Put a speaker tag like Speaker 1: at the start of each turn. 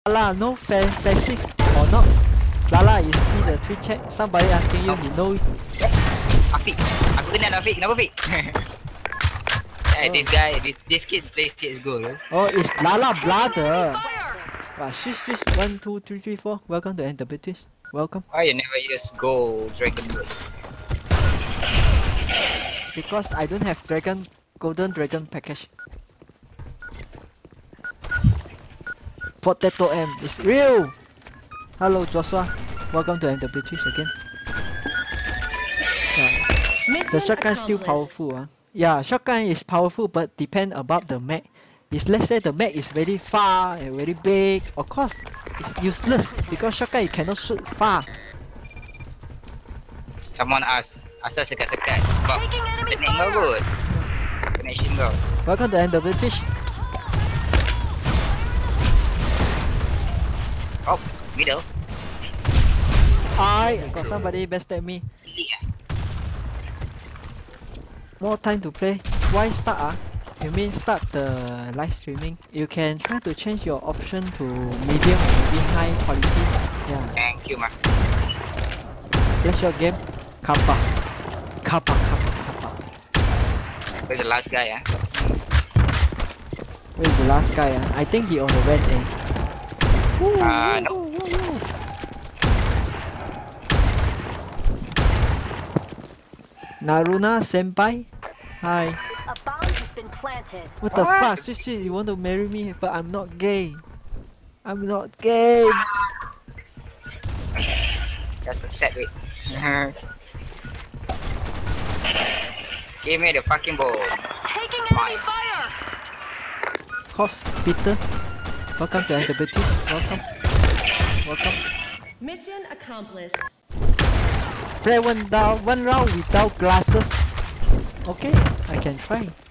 Speaker 1: Lala, no physics or not? Lala, you see the tweet chat? Somebody asking you, you know?
Speaker 2: Afiq, aku kenal Afiq. Kenapa Afiq? This guy, this kid plays CSGO.
Speaker 1: Oh, it's Lala brother. Wow, shush. 1, 2, 3, 3, 4. Welcome to NWTwish. Welcome.
Speaker 2: Why you never use Gold Dragon Boat?
Speaker 1: Because I don't have golden dragon package. Potato M is real. Hello Joshua, welcome to NWTwish again. Yeah. The shotgun still powerful. Yeah, shotgun is powerful, but depend about the map. If let's say the map is very far and very big, of course it's useless because shotgun you cannot shoot far.
Speaker 2: Someone ask, asal sekat-sekat sebab internet kau good. Connection kau.
Speaker 1: Welcome to NWTwish.
Speaker 2: Oh, middle.
Speaker 1: I got somebody bested me. More time to play. Why start? You mean start the live streaming? You can try to change your option to medium or maybe high quality. Yeah.
Speaker 2: Thank you, man.
Speaker 1: Flash your game. Kappa.
Speaker 2: Where's the last guy?
Speaker 1: Where's the last guy? I think he on the red end.
Speaker 2: No.
Speaker 1: Naruna senpai. Hi.
Speaker 3: A bomb has been planted.
Speaker 1: What the fuck? Shit, you want to marry me? But I'm not gay. I'm not gay.
Speaker 2: That's a set rate. Give me the fucking ball.
Speaker 3: Taking enemy fire.
Speaker 1: Cos Peter. Welcome to NWT. Welcome.
Speaker 4: Mission accomplished.
Speaker 1: Play one round without glasses. Okay, I can try.